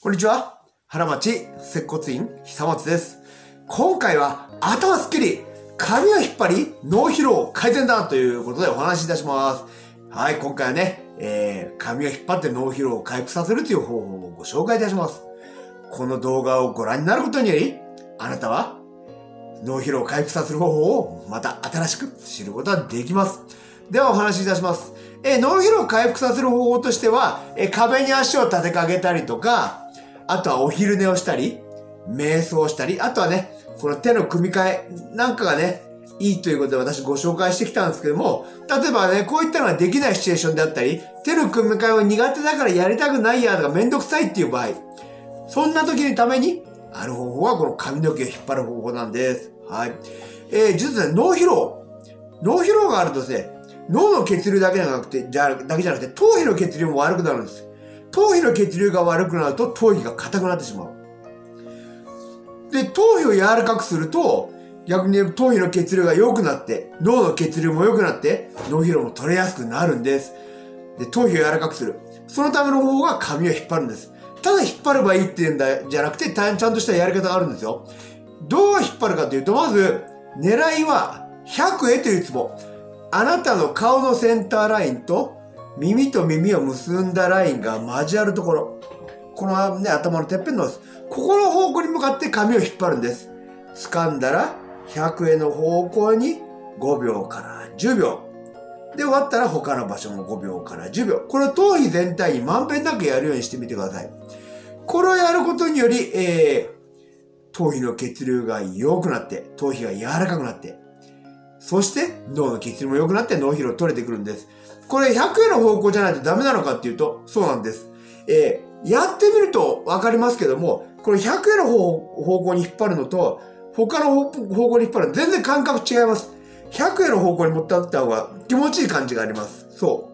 こんにちは。原町接骨院久松です。今回は頭すっきり、髪を引っ張り、脳疲労改善だということでお話しいたします。はい、今回はね、髪を引っ張って脳疲労を回復させるという方法をご紹介いたします。この動画をご覧になることにより、あなたは脳疲労を回復させる方法をまた新しく知ることができます。ではお話しいたします。脳疲労を回復させる方法としては、壁に足を立てかけたりとか、あとはお昼寝をしたり、瞑想したり、あとはね、この手の組み替えなんかがね、いいということで私ご紹介してきたんですけども、例えばね、こういったのができないシチュエーションであったり、手の組み替えを苦手だからやりたくないやとかめんどくさいっていう場合、そんな時のためにある方法はこの髪の毛を引っ張る方法なんです。はい。実はね、脳疲労があるとですね、脳の血流だけじゃなくて、頭皮の血流も悪くなるんです。頭皮の血流が悪くなると頭皮が硬くなってしまう。で、頭皮を柔らかくすると、逆に頭皮の血流が良くなって、脳の血流も良くなって、脳疲労も取れやすくなるんです。で、頭皮を柔らかくする。そのための方法が髪を引っ張るんです。ただ引っ張ればいいっていうんじゃなくて、ちゃんとしたやり方があるんですよ。どう引っ張るかというと、まず、狙いは、百会というツボ。あなたの顔のセンターラインと、耳と耳を結んだラインが交わるところ。このね、頭のてっぺんの、ここの方向に向かって髪を引っ張るんです。掴んだら、百会の方向に5秒から10秒。で、終わったら他の場所も5秒から10秒。これを頭皮全体にまんべんなくやるようにしてみてください。これをやることにより、頭皮の血流が良くなって、頭皮が柔らかくなって、そして脳の血流も良くなって脳疲労取れてくるんです。これ100会の方向じゃないとダメなのかっていうと、そうなんです。やってみるとわかりますけども、これ100会の方向に引っ張るのと、他の方向に引っ張るの全然感覚違います。100会の方向に持ってあった方が気持ちいい感じがあります。そう。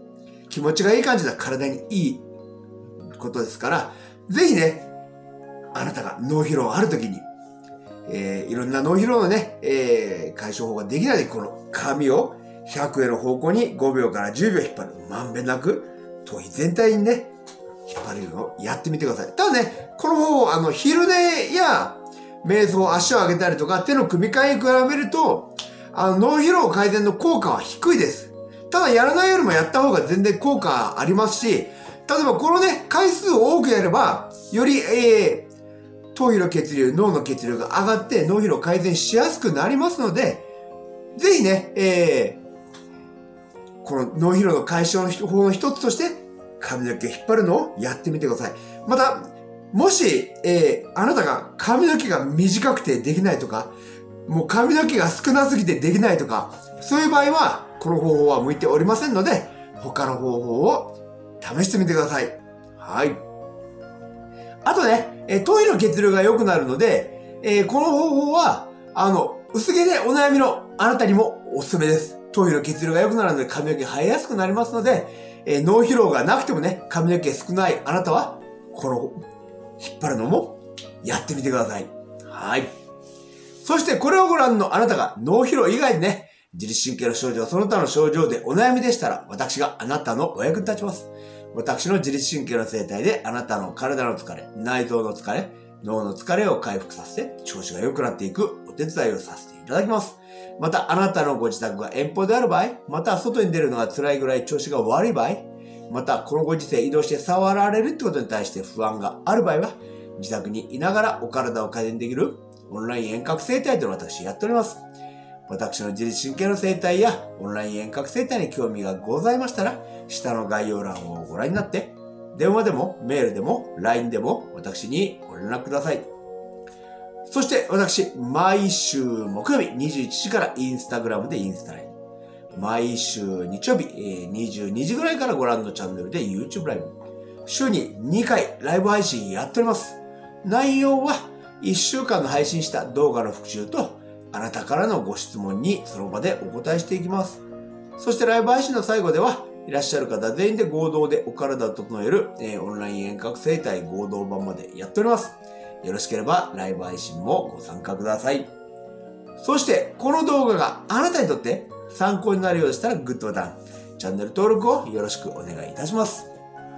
気持ちがいい感じだ体にいいことですから、ぜひね、あなたが脳疲労あるときに、いろんな脳疲労のね、解消法ができないで、この髪を100会の方向に5秒から10秒引っ張る。まんべんなく、頭皮全体にね、引っ張るのをやってみてください。ただね、この方法、昼寝や瞑想、足を上げたりとか、手の組み替えに比べると、脳疲労改善の効果は低いです。ただ、やらないよりもやった方が全然効果ありますし、例えばこのね、回数を多くやれば、より、頭皮の血流、脳の血流が上がって脳疲労改善しやすくなりますので、ぜひね、この脳疲労の解消の方法の一つとして、髪の毛引っ張るのをやってみてください。また、もし、あなたが髪の毛が短くてできないとか、もう髪の毛が少なすぎてできないとか、そういう場合は、この方法は向いておりませんので、他の方法を試してみてください。はい。あとね、頭皮の血流が良くなるので、この方法は、薄毛でお悩みのあなたにもおすすめです。頭皮の血流が良くなるので髪の毛生えやすくなりますので、脳疲労がなくてもね、髪の毛少ないあなたは、この、引っ張るのもやってみてください。はい。そしてこれをご覧のあなたが脳疲労以外にね、自律神経の症状、その他の症状でお悩みでしたら、私があなたのお役に立ちます。私の自律神経の生態であなたの体の疲れ、内臓の疲れ、脳の疲れを回復させて調子が良くなっていくお手伝いをさせていただきます。またあなたのご自宅が遠方である場合、また外に出るのが辛いぐらい調子が悪い場合、またこのご時世移動して触られるってことに対して不安がある場合は、自宅にいながらお体を改善できるオンライン遠隔生態というのを私やっております。私の自律神経の生態やオンライン遠隔生態に興味がございましたら、下の概要欄をご覧になって、電話でもメールでも LINE でも私にご連絡ください。そして私、毎週木曜日21時からインスタグラムでインスタライブ。毎週日曜日22時ぐらいからご覧のチャンネルで YouTube ライブ。週に2回ライブ配信やっております。内容は1週間の配信した動画の復習と、あなたからのご質問にその場でお答えしていきます。そしてライブ配信の最後では、いらっしゃる方全員で合同でお体を整える、オンライン遠隔生態合同版までやっております。よろしければライブ配信もご参加ください。そしてこの動画があなたにとって参考になるようでしたらグッドボタン、チャンネル登録をよろしくお願いいたします。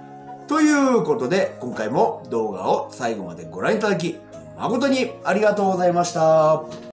ということで、今回も動画を最後までご覧いただき、誠にありがとうございました。